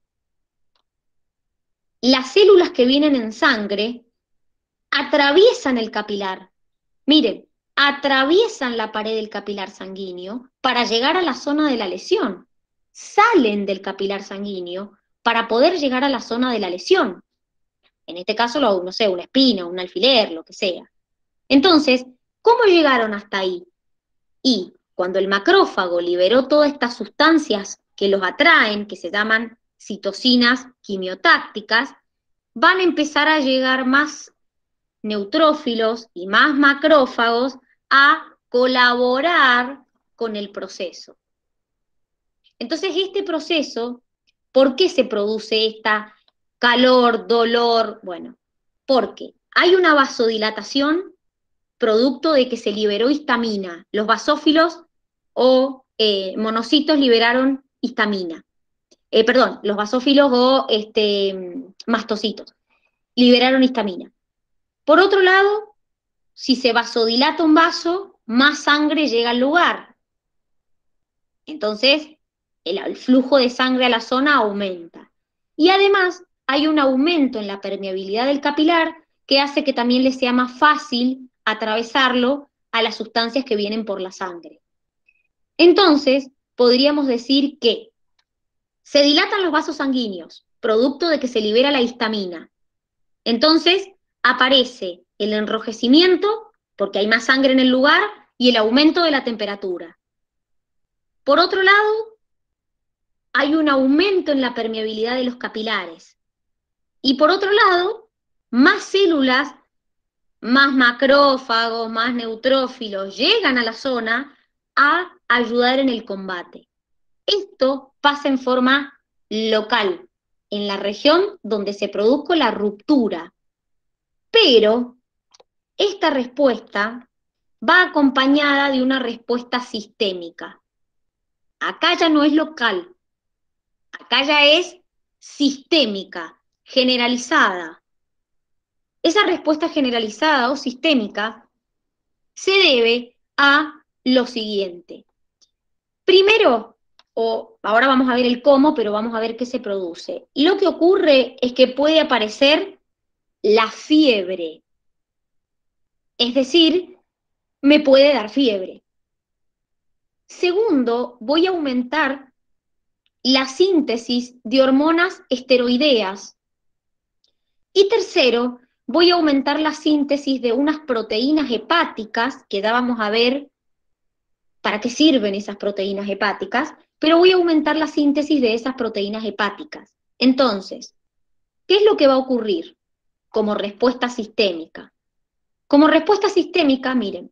las células que vienen en sangre atraviesan el capilar. Miren, atraviesan la pared del capilar sanguíneo para llegar a la zona de la lesión. Salen del capilar sanguíneo para poder llegar a la zona de la lesión. En este caso, no sé, una espina, un alfiler, lo que sea. Entonces, ¿cómo llegaron hasta ahí? Y cuando el macrófago liberó todas estas sustancias que los atraen, que se llaman citocinas quimiotácticas, van a empezar a llegar más neutrófilos y más macrófagos a colaborar con el proceso. Entonces, este proceso, ¿por qué se produce esta calor, dolor? Bueno, porque hay una vasodilatación producto de que se liberó histamina. Los basófilos o eh, monocitos liberaron histamina. Eh, perdón, los basófilos o este, mastocitos liberaron histamina. Por otro lado, si se vasodilata un vaso, más sangre llega al lugar. Entonces, el, el flujo de sangre a la zona aumenta. Y además, hay un aumento en la permeabilidad del capilar que hace que también le sea más fácil atravesarlo a las sustancias que vienen por la sangre. Entonces, podríamos decir que se dilatan los vasos sanguíneos, producto de que se libera la histamina. Entonces, aparece el enrojecimiento, porque hay más sangre en el lugar, y el aumento de la temperatura. Por otro lado, hay un aumento en la permeabilidad de los capilares. Y por otro lado, más células, más macrófagos, más neutrófilos llegan a la zona a ayudar en el combate. Esto pasa en forma local, en la región donde se produjo la ruptura. Pero esta respuesta va acompañada de una respuesta sistémica. Acá ya no es local, acá ya es sistémica, generalizada. Esa respuesta generalizada o sistémica se debe a lo siguiente. Primero, o ahora vamos a ver el cómo, pero vamos a ver qué se produce. Lo que ocurre es que puede aparecer la fiebre. Es decir, me puede dar fiebre. Segundo, voy a aumentar la síntesis de hormonas esteroideas. Y tercero, voy a aumentar la síntesis de unas proteínas hepáticas, que ya vamos a ver para qué sirven esas proteínas hepáticas, pero voy a aumentar la síntesis de esas proteínas hepáticas. Entonces, ¿qué es lo que va a ocurrir como respuesta sistémica? Como respuesta sistémica, miren,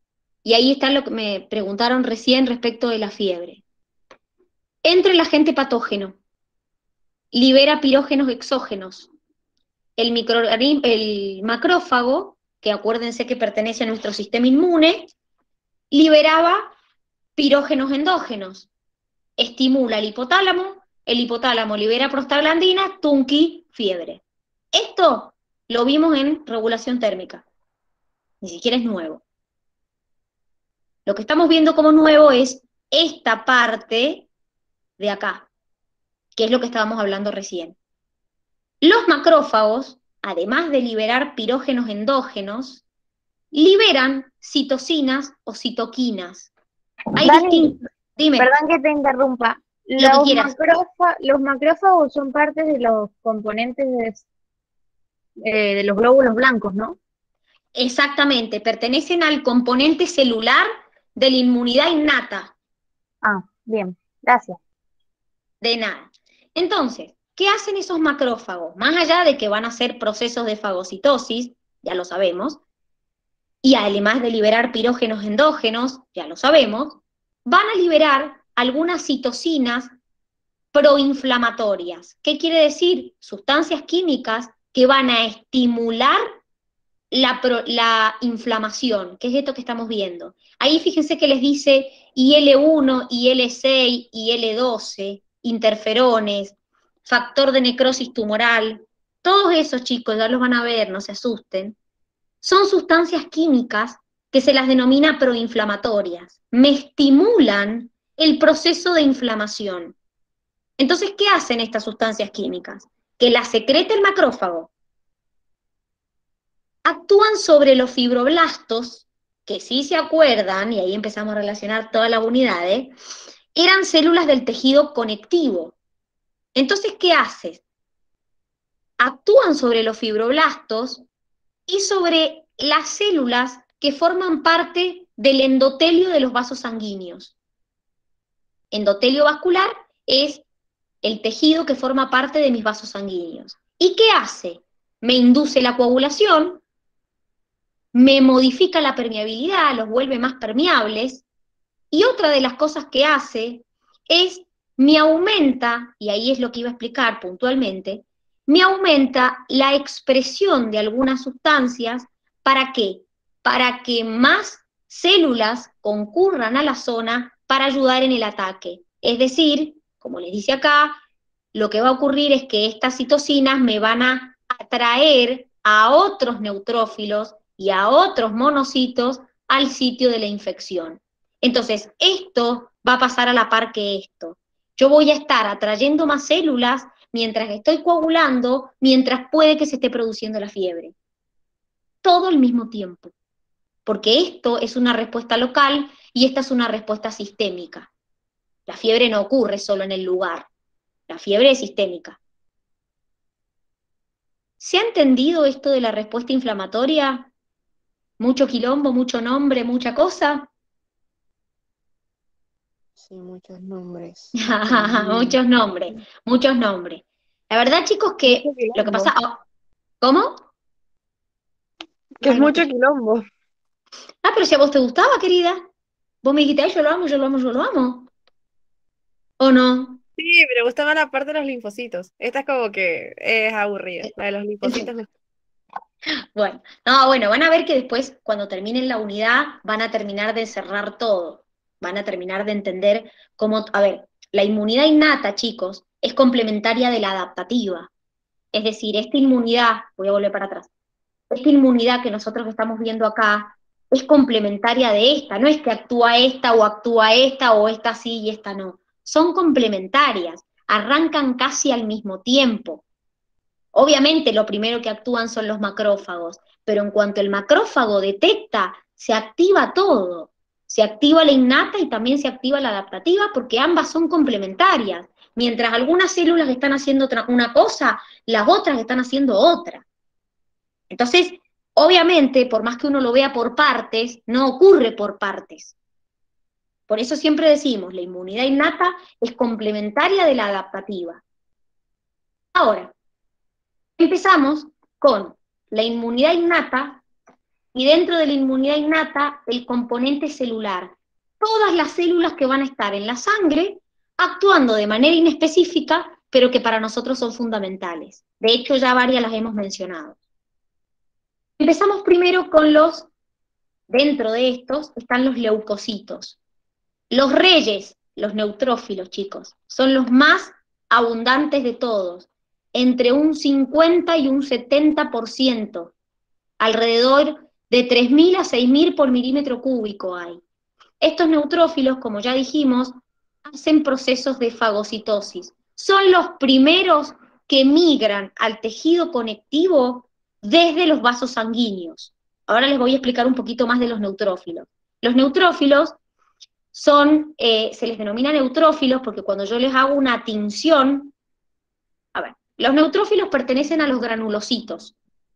y ahí está lo que me preguntaron recién respecto de la fiebre. Entra el agente patógeno, libera pirógenos exógenos. El, microorganismo, el macrófago, que acuérdense que pertenece a nuestro sistema inmune, liberaba pirógenos endógenos. Estimula el hipotálamo, el hipotálamo libera prostaglandina, tunqui, fiebre. Esto lo vimos en regulación térmica. Ni siquiera es nuevo. Lo que estamos viendo como nuevo es esta parte de acá, que es lo que estábamos hablando recién. Los macrófagos, además de liberar pirógenos endógenos, liberan citocinas o citoquinas. Hay Dani, distintos. Dime. perdón que te interrumpa. Lo que Los, quieras. macrófa- los macrófagos son parte de los componentes de, eh, de los glóbulos blancos, ¿no? Exactamente, pertenecen al componente celular de la inmunidad innata. Ah, bien, gracias. De nada. Entonces, ¿qué hacen esos macrófagos? Más allá de que van a hacer procesos de fagocitosis, ya lo sabemos, y además de liberar pirógenos endógenos, ya lo sabemos, van a liberar algunas citocinas proinflamatorias. ¿Qué quiere decir? Sustancias químicas que van a estimular la, pro, la inflamación, que es esto que estamos viendo. Ahí fíjense que les dice I L uno, I L seis, I L doce, interferones, factor de necrosis tumoral, todos esos chicos, ya los van a ver, no se asusten, son sustancias químicas que se las denomina proinflamatorias, me estimulan el proceso de inflamación. Entonces, ¿qué hacen estas sustancias químicas? Que las secreta el macrófago, actúan sobre los fibroblastos, que sí se acuerdan, y ahí empezamos a relacionar todas las unidades, eran células del tejido conectivo. Entonces, ¿qué haces? Actúan sobre los fibroblastos y sobre las células que forman parte del endotelio de los vasos sanguíneos. Endotelio vascular es el tejido que forma parte de mis vasos sanguíneos. ¿Y qué hace? Me induce la coagulación, me modifica la permeabilidad, los vuelve más permeables, y otra de las cosas que hace es, me aumenta, y ahí es lo que iba a explicar puntualmente, me aumenta la expresión de algunas sustancias. ¿Para qué? Para que más células concurran a la zona para ayudar en el ataque. Es decir, como les dice acá, lo que va a ocurrir es que estas citocinas me van a atraer a otros neutrófilos y a otros monocitos al sitio de la infección. Entonces, esto va a pasar a la par que esto. Yo voy a estar atrayendo más células mientras estoy coagulando, mientras puede que se esté produciendo la fiebre. Todo al mismo tiempo. Porque esto es una respuesta local y esta es una respuesta sistémica. La fiebre no ocurre solo en el lugar. La fiebre es sistémica. ¿Se ha entendido esto de la respuesta inflamatoria? ¿Mucho quilombo, mucho nombre, mucha cosa? Sí, muchos nombres. Muchos nombres, muchos nombres. La verdad, chicos, que Mucho lo que quilombo. pasa... oh, ¿cómo? Que es Ay, no mucho escuché. quilombo. Ah, pero si a vos te gustaba, querida. Vos me dijiste, ay, yo lo amo, yo lo amo, yo lo amo. ¿O no? Sí, me gusta más la parte de los linfocitos. Esta es como que es aburrida. La de los linfocitos me... Bueno, no, bueno, van a ver que después, cuando terminen la unidad, van a terminar de cerrar todo. Van a terminar de entender cómo... A ver, la inmunidad innata, chicos, es complementaria de la adaptativa. Es decir, esta inmunidad, voy a volver para atrás, esta inmunidad que nosotros estamos viendo acá es complementaria de esta, no es que actúa esta o actúa esta o esta sí y esta no. Son complementarias, arrancan casi al mismo tiempo. Obviamente lo primero que actúan son los macrófagos, pero en cuanto el macrófago detecta, se activa todo. Se activa la innata y también se activa la adaptativa porque ambas son complementarias. Mientras algunas células están haciendo otra, una cosa, las otras están haciendo otra. Entonces, obviamente, por más que uno lo vea por partes, no ocurre por partes. Por eso siempre decimos, la inmunidad innata es complementaria de la adaptativa. Ahora, empezamos con la inmunidad innata y dentro de la inmunidad innata, el componente celular. Todas las células que van a estar en la sangre actuando de manera inespecífica, pero que para nosotros son fundamentales. De hecho, ya varias las hemos mencionado. Empezamos primero con los, dentro de estos, están los leucocitos. Los reyes, los neutrófilos, chicos, son los más abundantes de todos, entre un cincuenta y un setenta por ciento, alrededor de tres mil a seis mil por milímetro cúbico hay. Estos neutrófilos, como ya dijimos, hacen procesos de fagocitosis. Son los primeros que migran al tejido conectivo desde los vasos sanguíneos. Ahora les voy a explicar un poquito más de los neutrófilos. Los neutrófilos son, eh, se les denomina neutrófilos porque cuando yo les hago una tinción, a ver, los neutrófilos pertenecen a los granulocitos.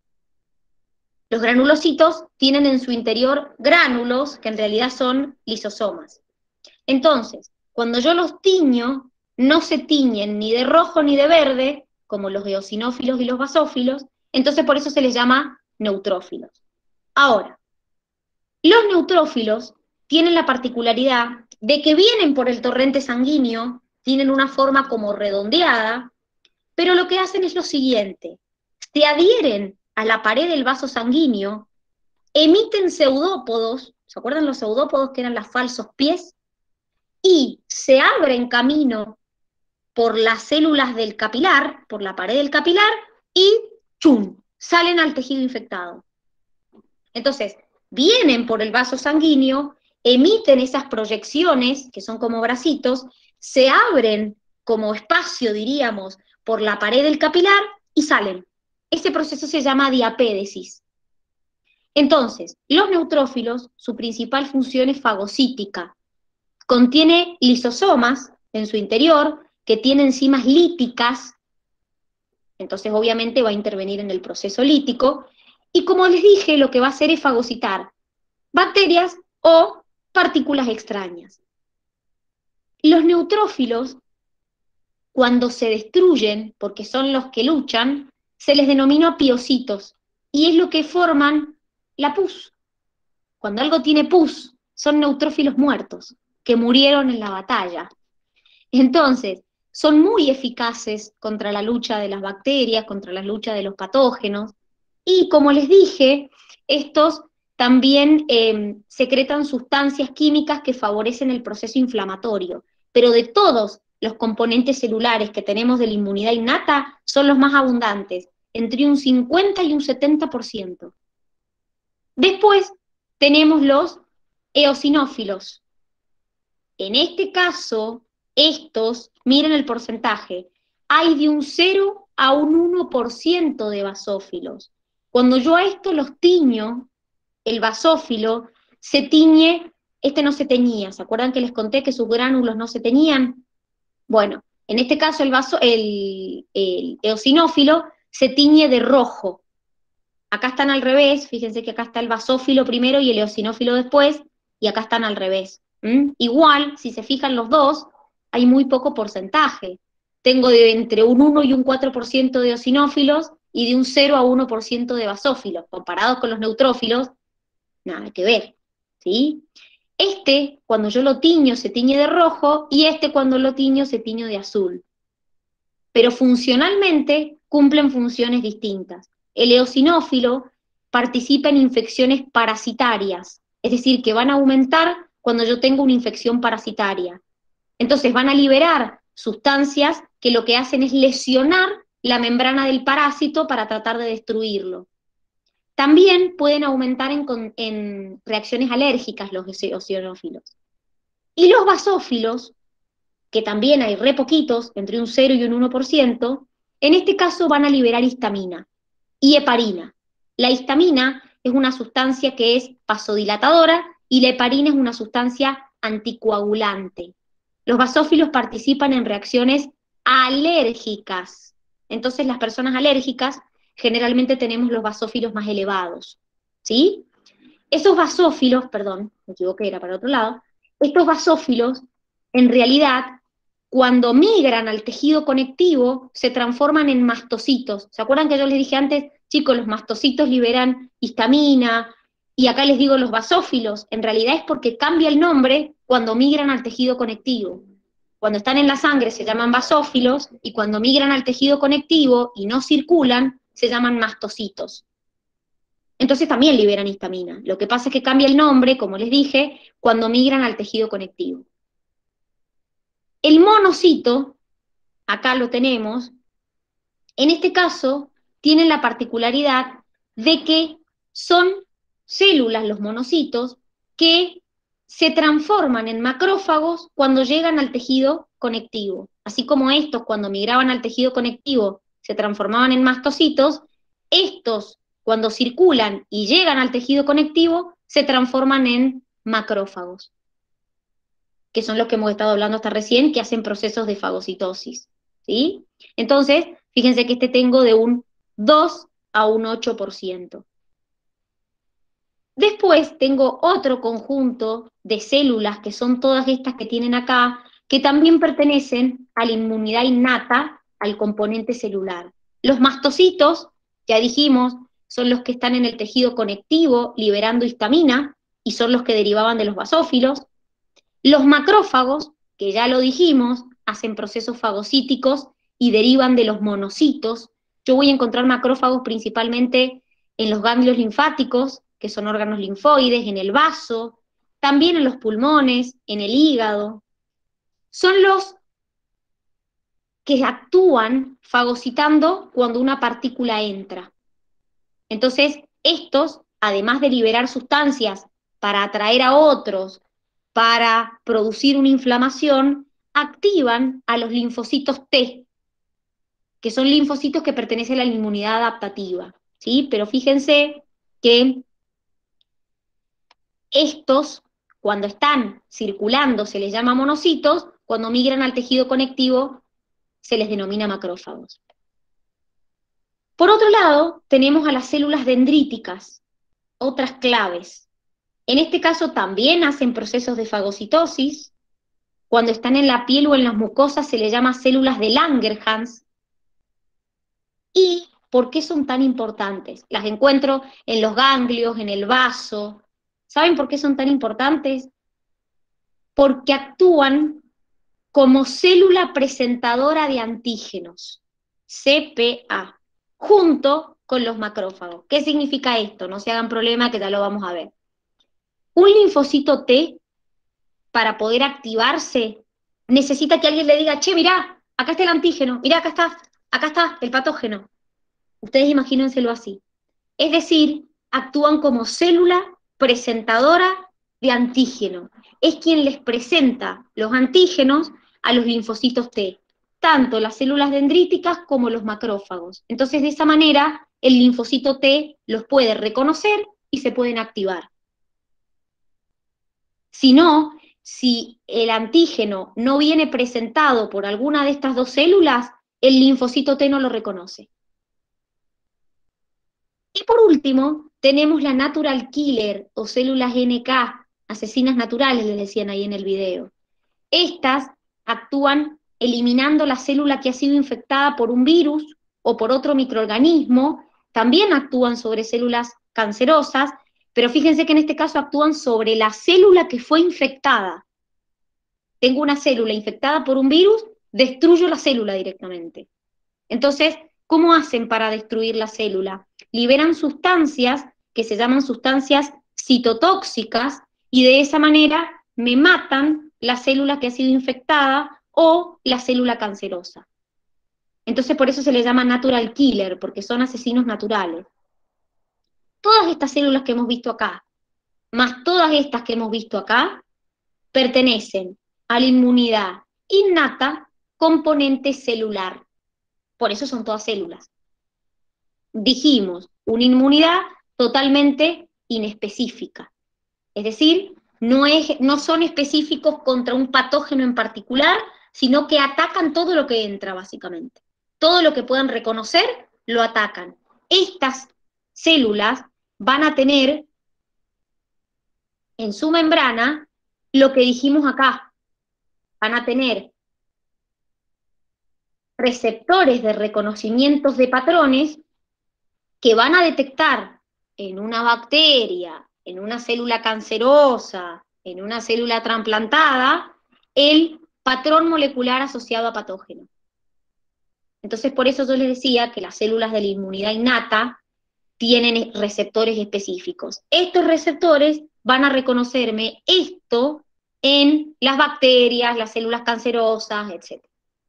Los granulocitos tienen en su interior gránulos, que en realidad son lisosomas. Entonces, cuando yo los tiño, no se tiñen ni de rojo ni de verde, como los eosinófilos y los basófilos, entonces por eso se les llama neutrófilos. Ahora, los neutrófilos tienen la particularidad de que vienen por el torrente sanguíneo, tienen una forma como redondeada, pero lo que hacen es lo siguiente: se adhieren a la pared del vaso sanguíneo, emiten pseudópodos, ¿se acuerdan los pseudópodos que eran los falsos pies? Y se abren camino por las células del capilar, por la pared del capilar, y ¡chum!, salen al tejido infectado. Entonces, vienen por el vaso sanguíneo, emiten esas proyecciones, que son como bracitos, se abren como espacio, diríamos, por la pared del capilar y salen. Ese proceso se llama diapédesis. Entonces, los neutrófilos, su principal función es fagocítica. Contiene lisosomas en su interior, que tienen enzimas líticas, entonces obviamente va a intervenir en el proceso lítico, y como les dije, lo que va a hacer es fagocitar bacterias o partículas extrañas. Los neutrófilos, cuando se destruyen, porque son los que luchan, se les denomina piocitos, y es lo que forman la pus. Cuando algo tiene pus, son neutrófilos muertos, que murieron en la batalla. Entonces, son muy eficaces contra la lucha de las bacterias, contra la lucha de los patógenos, y como les dije, estos también eh, secretan sustancias químicas que favorecen el proceso inflamatorio, pero de todos los componentes celulares que tenemos de la inmunidad innata, son los más abundantes, entre un cincuenta y un setenta por ciento. Después tenemos los eosinófilos. En este caso, estos, miren el porcentaje, hay de un cero a un uno por ciento de basófilos. Cuando yo a esto los tiño, el basófilo se tiñe, este no se teñía, ¿se acuerdan que les conté que sus gránulos no se teñían? Bueno, en este caso el, vaso, el, el eosinófilo se tiñe de rojo. Acá están al revés, fíjense que acá está el basófilo primero y el eosinófilo después, y acá están al revés. ¿Mm? Igual, si se fijan los dos, hay muy poco porcentaje. Tengo de entre un uno y un cuatro por ciento de eosinófilos y de un cero a uno por ciento de basófilos. Comparados con los neutrófilos, nada que ver, ¿sí? Este, cuando yo lo tiño, se tiñe de rojo, y este, cuando lo tiño, se tiñe de azul. Pero funcionalmente cumplen funciones distintas. El eosinófilo participa en infecciones parasitarias, es decir, que van a aumentar cuando yo tengo una infección parasitaria. Entonces van a liberar sustancias que lo que hacen es lesionar la membrana del parásito para tratar de destruirlo. También pueden aumentar en, en reacciones alérgicas los eosinófilos. Y los basófilos, que también hay re poquitos, entre un cero y un uno por ciento, en este caso van a liberar histamina y heparina. La histamina es una sustancia que es vasodilatadora y la heparina es una sustancia anticoagulante. Los basófilos participan en reacciones alérgicas. Entonces las personas alérgicas generalmente tenemos los basófilos más elevados, ¿sí? Esos basófilos, perdón, me equivoqué, era para otro lado, estos basófilos, en realidad, cuando migran al tejido conectivo, se transforman en mastocitos. ¿Se acuerdan que yo les dije antes, chicos, los mastocitos liberan histamina y acá les digo los basófilos, en realidad es porque cambia el nombre cuando migran al tejido conectivo. Cuando están en la sangre se llaman basófilos, y cuando migran al tejido conectivo y no circulan, se llaman mastocitos. Entonces también liberan histamina. Lo que pasa es que cambia el nombre, como les dije, cuando migran al tejido conectivo. El monocito, acá lo tenemos, en este caso tienen la particularidad de que son células, los monocitos, que se transforman en macrófagos cuando llegan al tejido conectivo. Así como estos, cuando migraban al tejido conectivo, se transformaban en mastocitos, estos, cuando circulan y llegan al tejido conectivo, se transforman en macrófagos, que son los que hemos estado hablando hasta recién, que hacen procesos de fagocitosis, ¿sí? Entonces, fíjense que este tengo de un dos a un ocho por ciento. Después tengo otro conjunto de células, que son todas estas que tienen acá, que también pertenecen a la inmunidad innata, al componente celular. Los mastocitos, ya dijimos, son los que están en el tejido conectivo liberando histamina, y son los que derivaban de los basófilos. Los macrófagos, que ya lo dijimos, hacen procesos fagocíticos y derivan de los monocitos. Yo voy a encontrar macrófagos principalmente en los ganglios linfáticos, que son órganos linfoides, en el vaso, también en los pulmones, en el hígado. Son los que actúan fagocitando cuando una partícula entra. Entonces, estos, además de liberar sustancias para atraer a otros, para producir una inflamación, activan a los linfocitos T, que son linfocitos que pertenecen a la inmunidad adaptativa, ¿sí? Pero fíjense que estos, cuando están circulando, se les llama monocitos, cuando migran al tejido conectivo, se les denomina macrófagos. Por otro lado, tenemos a las células dendríticas, otras claves. En este caso también hacen procesos de fagocitosis. Cuando están en la piel o en las mucosas se les llama células de Langerhans. ¿Y por qué son tan importantes? Las encuentro en los ganglios, en el vaso. ¿Saben por qué son tan importantes? Porque actúan como célula presentadora de antígenos, C P A, junto con los macrófagos. ¿Qué significa esto? No se hagan problema, que ya lo vamos a ver. Un linfocito T, para poder activarse, necesita que alguien le diga, che, mirá, acá está el antígeno, mirá, acá está, acá está el patógeno. Ustedes imagínenselo así. Es decir, actúan como célula presentadora de antígeno. Es quien les presenta los antígenos a los linfocitos T, tanto las células dendríticas como los macrófagos. Entonces, de esa manera, el linfocito T los puede reconocer y se pueden activar. Si no, si el antígeno no viene presentado por alguna de estas dos células, el linfocito T no lo reconoce. Y por último, tenemos la natural killer, o células N K, asesinas naturales, les decían ahí en el video. Estas actúan eliminando la célula que ha sido infectada por un virus o por otro microorganismo, también actúan sobre células cancerosas, pero fíjense que en este caso actúan sobre la célula que fue infectada. Tengo una célula infectada por un virus, destruyo la célula directamente. Entonces, ¿cómo hacen para destruir la célula? Liberan sustancias que se llaman sustancias citotóxicas, y de esa manera me matan la célula que ha sido infectada o la célula cancerosa. Entonces por eso se les llama natural killer, porque son asesinos naturales. Todas estas células que hemos visto acá, más todas estas que hemos visto acá, pertenecen a la inmunidad innata componente celular. Por eso son todas células. Dijimos, una inmunidad totalmente inespecífica. Es decir, no, es, no son específicos contra un patógeno en particular, sino que atacan todo lo que entra, básicamente. Todo lo que puedan reconocer, lo atacan. Estas células van a tener en su membrana lo que dijimos acá. Van a tener receptores de reconocimientos de patrones que van a detectar en una bacteria, en una célula cancerosa, en una célula trasplantada, el patrón molecular asociado a patógeno. Entonces, por eso yo les decía que las células de la inmunidad innata tienen receptores específicos. Estos receptores van a reconocerme esto en las bacterias, las células cancerosas, etcétera.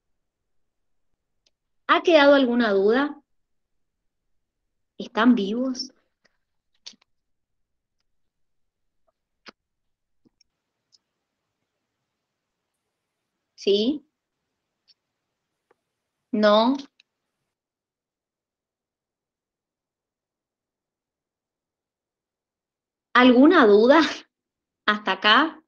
¿Ha quedado alguna duda? ¿Están vivos? ¿Sí? ¿No? ¿Alguna duda hasta acá?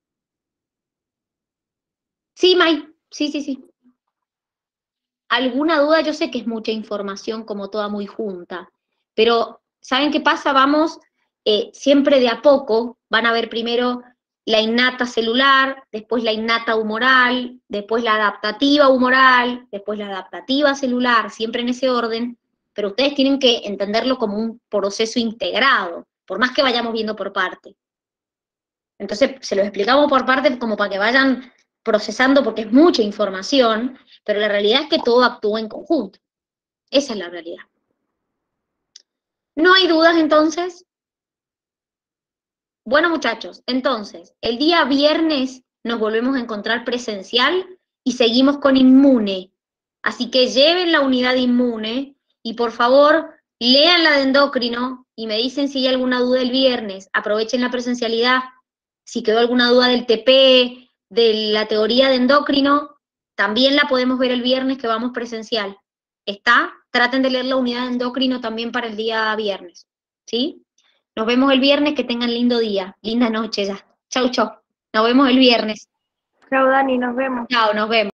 Sí, May, sí, sí, sí. ¿Alguna duda? Yo sé que es mucha información, como toda muy junta, pero ¿saben qué pasa? Vamos eh, siempre de a poco, van a ver primero la innata celular, después la innata humoral, después la adaptativa humoral, después la adaptativa celular, siempre en ese orden, pero ustedes tienen que entenderlo como un proceso integrado, por más que vayamos viendo por parte. Entonces, se los explicamos por parte como para que vayan procesando, porque es mucha información, pero la realidad es que todo actúa en conjunto. Esa es la realidad. ¿No hay dudas entonces? Bueno, muchachos, entonces, el día viernes nos volvemos a encontrar presencial y seguimos con inmune. Así que lleven la unidad inmune y por favor lean la de endocrino y me dicen si hay alguna duda el viernes. Aprovechen la presencialidad. Si quedó alguna duda del T P, de la teoría de endocrino, también la podemos ver el viernes que vamos presencial. ¿Está? Traten de leer la unidad de endocrino también para el día viernes. ¿Sí? Nos vemos el viernes, que tengan lindo día, linda noche ya. Chau, chau. Nos vemos el viernes. Chao, Dani, nos vemos. Chao, nos vemos.